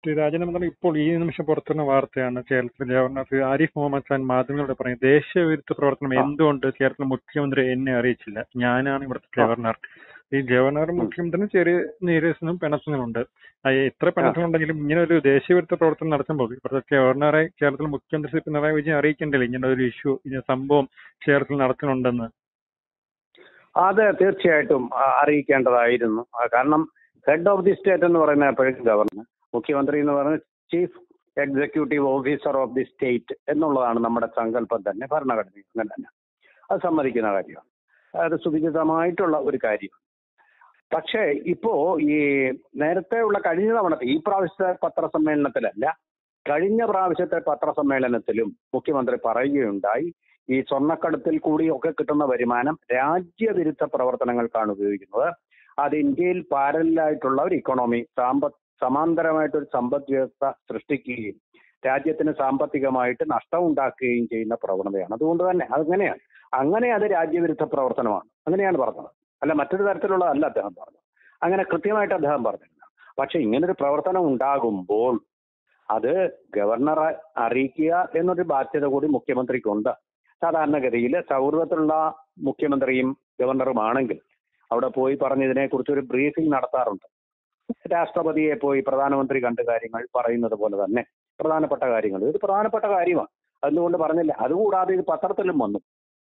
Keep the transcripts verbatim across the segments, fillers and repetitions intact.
ശ്രീ രാജൻ, ഇപ്പോൾ ഈ നിമിഷം പുറത്തുവരുന്ന വാർത്തയാണ് കേരളത്തിലെ ഗവർണർ ആരിഫ് മുഹമ്മദ് ഖാൻ മാധ്യമങ്ങളോട് പറയും ദേശീയവിരുദ്ധ പ്രവർത്തനം എന്തുകൊണ്ട് കേരളത്തിലെ മുഖ്യമന്ത്രി എന്നെ അറിയിച്ചില്ല, ഞാനാണ് ഇവിടുത്തെ ഗവർണർ. ഈ ഗവർണർ മുഖ്യമന്ത്രിന് ചെറിയ നീരസനും പിണക്കങ്ങളുണ്ട്. എത്ര പിണക്കങ്ങളുണ്ടെങ്കിലും ഇങ്ങനെ ഒരു ദേശീയവിരുദ്ധ പ്രവർത്തനം നടത്തുമ്പോൾ ഇവിടുത്തെ ഗവർണറെ കേരളത്തിലെ മുഖ്യമന്ത്രി ശ്രീ പിണറായി വിജയൻ അറിയിക്കണ്ടല്ലേ ഇങ്ങനെ ഒരു ഇഷ്യൂ, ഇങ്ങനെ സംഭവം കേരളത്തിൽ നടക്കുന്നുണ്ടെന്ന്? അത് തീർച്ചയായിട്ടും അറിയിക്കേണ്ടതായിരുന്നു. കാരണം ഹെഡ് ഓഫ് ദി സ്റ്റേറ്റ് എന്ന് പറയുന്ന എപ്പോഴും ഗവർണർ, മുഖ്യമന്ത്രി എന്ന് പറയുന്നത് chief executive officer of the state എന്നുള്ളതാണ് നമ്മുടെ സങ്കല്പം തന്നെ, ഭരണഘടന അങ്ങനെ തന്നെ. അത് സമ്മതിക്കുന്ന കാര്യമാണ്, അത് സുവിദിതമായിട്ടുള്ള ഒരു കാര്യം. പക്ഷേ ഇപ്പോ ഈ നേരത്തെ ഉള്ള കഴിഞ്ഞ തവണത്തെ ഈ പ്രാവശ്യത്തെ പത്രസമ്മേളനത്തിലല്ല, കഴിഞ്ഞ പ്രാവശ്യത്തെ പത്രസമ്മേളനത്തിലും മുഖ്യമന്ത്രി പറയുകയുണ്ടായി, ഈ സ്വർണ്ണക്കടത്തിൽ കൂടിയൊക്കെ കിട്ടുന്ന വരുമാനം രാജ്യവിരുദ്ധ പ്രവർത്തനങ്ങൾക്കാണ് ഉപയോഗിക്കുന്നത്. അത് ഇന്ത്യയിൽ പാരലായിട്ടുള്ള ഒരു ഇക്കോണമി, സാമ്പ സമാന്തരമായിട്ടൊരു സമ്പദ് വ്യവസ്ഥ സൃഷ്ടിക്കുകയും രാജ്യത്തിന് സാമ്പത്തികമായിട്ട് നഷ്ടം ഉണ്ടാക്കുകയും ചെയ്യുന്ന പ്രവണതയാണ്. അതുകൊണ്ട് തന്നെ അതങ്ങനെയാണ്, അങ്ങനെ അത് രാജ്യവിരുദ്ധ പ്രവർത്തനമാണ്, അങ്ങനെയാണ് പറഞ്ഞത്. അല്ല മറ്റൊരു തരത്തിലുള്ള അല്ല അദ്ദേഹം പറഞ്ഞത്, അങ്ങനെ കൃത്യമായിട്ട് അദ്ദേഹം പറഞ്ഞില്ല. പക്ഷെ ഇങ്ങനൊരു പ്രവർത്തനം ഉണ്ടാകുമ്പോൾ അത് ഗവർണറെ അറിയിക്കുക എന്നൊരു ബാധ്യത കൂടി മുഖ്യമന്ത്രിക്കുണ്ട്. സാധാരണഗതിയിൽ സൗഹൃദത്തിലുള്ള മുഖ്യമന്ത്രിയും ഗവർണറുമാണെങ്കിൽ അവിടെ പോയി പറഞ്ഞ് ഇതിനെക്കുറിച്ചൊരു ബ്രീഫിംഗ് നടത്താറുണ്ട്. രാഷ്ട്രപതിയെ പോയി പ്രധാനമന്ത്രി കണ്ട് കാര്യങ്ങൾ പറയുന്നത് പോലെ തന്നെ പ്രധാനപ്പെട്ട കാര്യങ്ങൾ, ഇത് പ്രധാനപ്പെട്ട കാര്യമാണ്, അതുകൊണ്ട് പറഞ്ഞില്ല. അതുകൂടാതെ ഇത് പത്രത്തിലും വന്നു.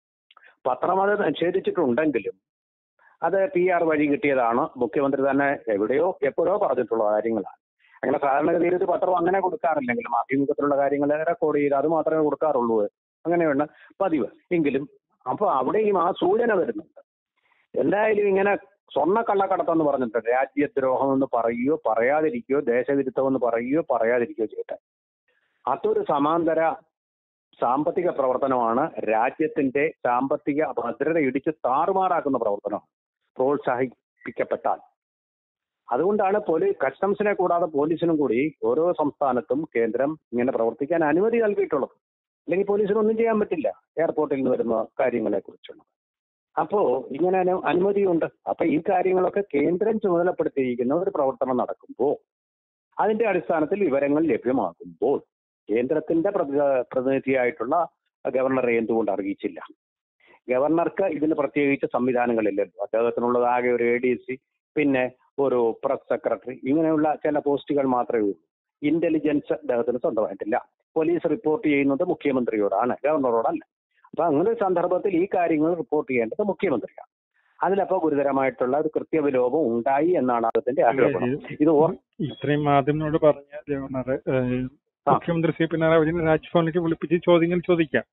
പത്രം അത് നിഷേധിച്ചിട്ടുണ്ടെങ്കിലും അത് പി ആർ വഴി കിട്ടിയതാണ്. മുഖ്യമന്ത്രി തന്നെ എവിടെയോ എപ്പോഴോ പറഞ്ഞിട്ടുള്ള കാര്യങ്ങളാണ്. അങ്ങനെ സാധാരണഗതിയിൽ ഇത് പത്രം അങ്ങനെ കൊടുക്കാറില്ലെങ്കിലും അഭിമുഖത്തിലുള്ള കാര്യങ്ങൾ റെക്കോർഡ് ചെയ്ത് അത് മാത്രമേ കൊടുക്കാറുള്ളൂ, അങ്ങനെയുള്ള പതിവ്. എങ്കിലും അപ്പൊ അവിടെയും ആ സൂചന വരുന്നുണ്ട്. എന്തായാലും ഇങ്ങനെ സ്വർണ്ണ കള്ളക്കടത്തെന്ന് പറഞ്ഞിട്ട് രാജ്യദ്രോഹം എന്ന് പറയുകയോ പറയാതിരിക്കുകയോ ദേശവിരുദ്ധം എന്ന് പറയുകയോ പറയാതിരിക്കുകയോ ചെയ്യട്ടെ, അതൊരു സമാന്തര സാമ്പത്തിക പ്രവർത്തനമാണ്. രാജ്യത്തിന്റെ സാമ്പത്തിക ഭദ്രത ഇടിച്ച് താറുമാറാക്കുന്ന പ്രവർത്തനമാണ് പ്രോത്സാഹിപ്പിക്കപ്പെട്ടാൽ. അതുകൊണ്ടാണ് പോലീ കസ്റ്റംസിനെ കൂടാതെ പോലീസിനും കൂടി ഓരോ സംസ്ഥാനത്തും കേന്ദ്രം ഇങ്ങനെ പ്രവർത്തിക്കാൻ അനുമതി നൽകിയിട്ടുള്ളത്. അല്ലെങ്കിൽ പോലീസിനൊന്നും ചെയ്യാൻ പറ്റില്ല എയർപോർട്ടിൽ നിന്ന് വരുന്ന കാര്യങ്ങളെ കുറിച്ചുള്ള. അപ്പോ ഇങ്ങനെ അനുമതിയുണ്ട്. അപ്പൊ ഈ കാര്യങ്ങളൊക്കെ കേന്ദ്രം ചുമതലപ്പെടുത്തിയിരിക്കുന്ന ഒരു പ്രവർത്തനം നടക്കുമ്പോൾ അതിന്റെ അടിസ്ഥാനത്തിൽ വിവരങ്ങൾ ലഭ്യമാകുമ്പോൾ കേന്ദ്രത്തിന്റെ പ്രതിനിധിയായിട്ടുള്ള ഗവർണറെ എന്തുകൊണ്ട് അറിയിച്ചില്ല? ഗവർണർക്ക് ഇതിന് പ്രത്യേകിച്ച് സംവിധാനങ്ങളില്ലല്ലോ. അദ്ദേഹത്തിനുള്ളത് ആകെ ഒരു എ ഡി സി, പിന്നെ ഒരു പ്രസ് സെക്രട്ടറി, ഇങ്ങനെയുള്ള ചില പോസ്റ്റുകൾ മാത്രമേ ഉള്ളൂ. ഇന്റലിജൻസ് അദ്ദേഹത്തിന് സ്വന്തമായിട്ടില്ല. പോലീസ് റിപ്പോർട്ട് ചെയ്യുന്നത് മുഖ്യമന്ത്രിയോടാണ്, ഗവർണറോടല്ല. അപ്പൊ അങ്ങനെ ഒരു സന്ദർഭത്തിൽ ഈ കാര്യങ്ങൾ റിപ്പോർട്ട് ചെയ്യേണ്ടത് മുഖ്യമന്ത്രിയാണ്. അതിലപ്പോ ഗുരുതരമായിട്ടുള്ള ഒരു കൃത്യവിലോപം ഉണ്ടായി എന്നാണ് അതിന്റെ ആരോപണം. ഇത് ഇത്രയും മാധ്യമങ്ങളോട് പറഞ്ഞ ഗവർണർ മുഖ്യമന്ത്രി ശ്രീ പിണറായി വിജയൻ രാജ്ഭവനിലേക്ക് വിളിപ്പിച്ച് ചോദ്യങ്ങൾ ചോദിക്കാം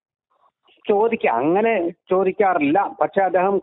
ചോദിക്കാം അങ്ങനെ ചോദിക്കാറില്ല. പക്ഷെ അദ്ദേഹം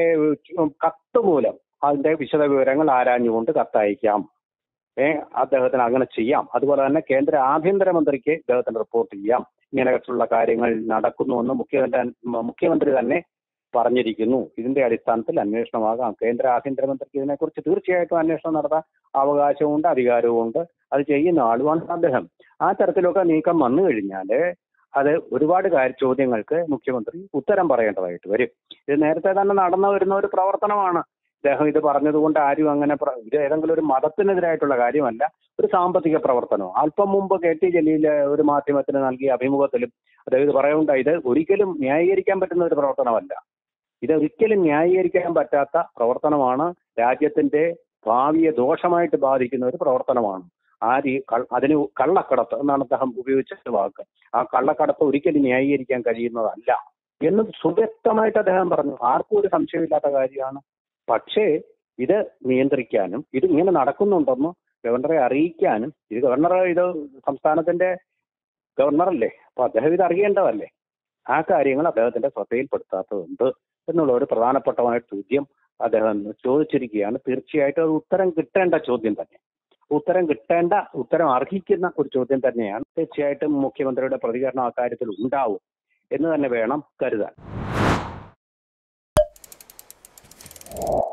കത്ത് മൂലം അതിന്റെ വിശദ വിവരങ്ങൾ ആരാഞ്ഞുകൊണ്ട് കത്തയക്കാം. ഏഹ് അദ്ദേഹത്തിന് അങ്ങനെ ചെയ്യാം. അതുപോലെ തന്നെ കേന്ദ്ര ആഭ്യന്തരമന്ത്രിക്ക് ഇദ്ദേഹത്തിന് റിപ്പോർട്ട് ചെയ്യാം. ഇങ്ങനെയുള്ള കാര്യങ്ങൾ നടക്കുന്നുവെന്ന് മുഖ്യമന്ത്രി മുഖ്യമന്ത്രി തന്നെ പറഞ്ഞിരിക്കുന്നു. ഇതിന്റെ അടിസ്ഥാനത്തിൽ അന്വേഷണമാകാം. കേന്ദ്ര ആഭ്യന്തരമന്ത്രിക്ക് ഇതിനെക്കുറിച്ച് തീർച്ചയായിട്ടും അന്വേഷണം നടത്താൻ അവകാശമുണ്ട്, അധികാരവുമുണ്ട്. അത് ചെയ്യുന്ന ആളുമാണ് അദ്ദേഹം. ആ തരത്തിലൊക്കെ നീക്കം വന്നു കഴിഞ്ഞാൽ അത് ഒരുപാട് കാര്യ ചോദ്യങ്ങൾക്ക് മുഖ്യമന്ത്രി ഉത്തരം പറയേണ്ടതായിട്ട് വരും. ഇത് നേരത്തെ തന്നെ നടന്നു വരുന്ന ഒരു പ്രവർത്തനമാണ്. അദ്ദേഹം ഇത് പറഞ്ഞതുകൊണ്ട് ആരും അങ്ങനെ ഇത് ഏതെങ്കിലും ഒരു മതത്തിനെതിരായിട്ടുള്ള കാര്യമല്ല, ഒരു സാമ്പത്തിക പ്രവർത്തനവും. അല്പം മുമ്പ് കെ ടി ജലീൽ ഒരു മാധ്യമത്തിന് നൽകിയ അഭിമുഖത്തിലും അദ്ദേഹം ഇത് പറയുന്നുണ്ട്, ഇത് ഒരിക്കലും ന്യായീകരിക്കാൻ പറ്റുന്ന ഒരു പ്രവർത്തനമല്ല. ഇത് ഒരിക്കലും ന്യായീകരിക്കാൻ പറ്റാത്ത പ്രവർത്തനമാണ്, രാജ്യത്തിന്റെ ഭാവിയെ ദോഷമായിട്ട് ബാധിക്കുന്ന ഒരു പ്രവർത്തനമാണ്. ആ രീ അതിന് കള്ളക്കടത്ത് എന്നാണ് അദ്ദേഹം ഉപയോഗിച്ച വാക്ക്. ആ കള്ളക്കടത്ത് ഒരിക്കലും ന്യായീകരിക്കാൻ കഴിയുന്നതല്ല എന്ന് സുവ്യക്തമായിട്ട് അദ്ദേഹം പറഞ്ഞു. ആർക്കും ഒരു സംശയമില്ലാത്ത കാര്യമാണ്. പക്ഷേ ഇത് നിയന്ത്രിക്കാനും ഇത് ഇങ്ങനെ നടക്കുന്നുണ്ടെന്ന് ഗവർണറെ അറിയിക്കാനും, ഇത് ഗവർണർ ഇത് സംസ്ഥാനത്തിന്റെ ഗവർണറല്ലേ, അപ്പൊ അദ്ദേഹം ഇത് അറിയേണ്ടതല്ലേ, ആ കാര്യങ്ങൾ അദ്ദേഹത്തിന്റെ ശ്രദ്ധയിൽപ്പെടുത്താത്തതുണ്ട് എന്നുള്ള ഒരു പ്രധാനപ്പെട്ടമായ ചോദ്യം അദ്ദേഹം ചോദിച്ചിരിക്കുകയാണ്. തീർച്ചയായിട്ടും അത് ഉത്തരം കിട്ടേണ്ട ചോദ്യം തന്നെ, ഉത്തരം കിട്ടേണ്ട ഉത്തരം അർഹിക്കുന്ന ഒരു ചോദ്യം തന്നെയാണ്. തീർച്ചയായിട്ടും മുഖ്യമന്ത്രിയുടെ പ്രതികരണം അക്കാര്യത്തിൽ ഉണ്ടാവും എന്ന് തന്നെ വേണം കരുതാൻ.